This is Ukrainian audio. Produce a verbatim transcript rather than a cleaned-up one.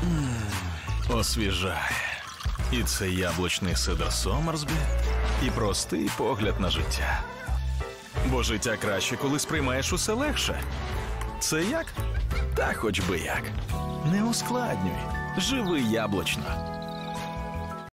Освіжає. І це яблучний сидр Сомерсбі, і простий погляд на життя. Бо життя краще, коли сприймаєш усе легше. Це як? Та хоч би як. Не ускладнюй. Живи яблучно.